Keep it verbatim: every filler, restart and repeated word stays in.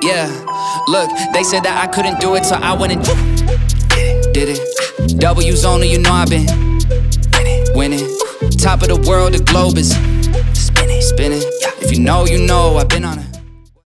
Yeah, look, they said that I couldn't do it, so I went and did it. W's only, you know I've been winning. Top of the world, the globe is spinning, spinning. If you know, you know, I've been on it.